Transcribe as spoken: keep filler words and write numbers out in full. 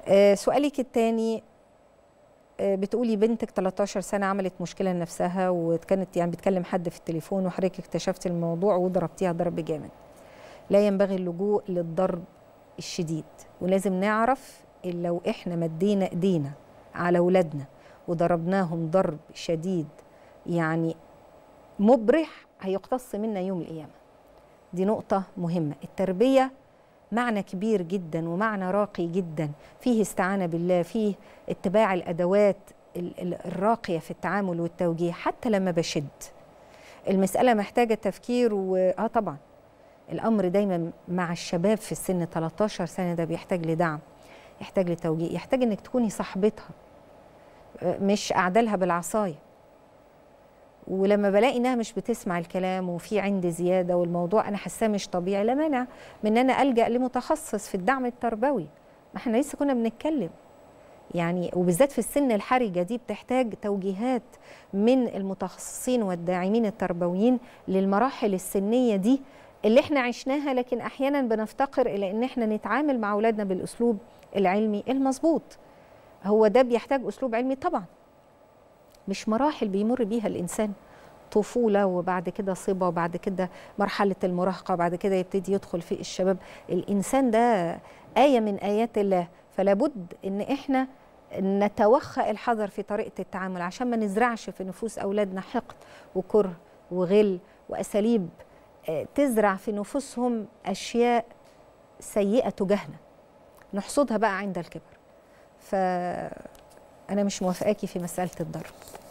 آه، سؤالك الثاني، بتقولي بنتك تلتاشر سنة عملت مشكلة لنفسها وكانت يعني بتكلم حد في التليفون وحضرتك اكتشفت الموضوع وضربتيها ضرب جامد. لا ينبغي اللجوء للضرب الشديد، ولازم نعرف إن لو احنا مدينا ايدينا على اولادنا وضربناهم ضرب شديد يعني مبرح هيقتص منا يوم القيامة. دي نقطة مهمة. التربية معنى كبير جدا ومعنى راقي جدا، فيه استعانة بالله، فيه اتباع الأدوات الراقية في التعامل والتوجيه. حتى لما بشد المسألة محتاجة تفكير و... آه طبعا الأمر دايما مع الشباب في السن تلتاشر سنة ده بيحتاج لدعم، يحتاج لتوجيه، يحتاج إنك تكوني صاحبتها مش أعدلها بالعصاية. ولما بلاقي انها مش بتسمع الكلام وفي عندي زياده والموضوع انا حاساه مش طبيعي، لا مانع من ان انا الجا لمتخصص في الدعم التربوي. ما احنا لسه كنا بنتكلم يعني، وبالذات في السن الحرجه دي بتحتاج توجيهات من المتخصصين والداعمين التربويين للمراحل السنيه دي اللي احنا عشناها، لكن احيانا بنفتقر الى ان احنا نتعامل مع اولادنا بالاسلوب العلمي المظبوط. هو ده بيحتاج اسلوب علمي طبعا، مش مراحل بيمر بيها الإنسان، طفولة وبعد كده صبا وبعد كده مرحلة المراهقة وبعد كده يبتدي يدخل في الشباب. الإنسان ده آية من آيات الله، فلا بد إن إحنا نتوخى الحذر في طريقة التعامل عشان ما نزرعش في نفوس أولادنا حقد وكره وغل وأساليب تزرع في نفوسهم أشياء سيئة تجاهنا نحصدها بقى عند الكبر. فأنا مش موافقاكي في مسألة الضرب.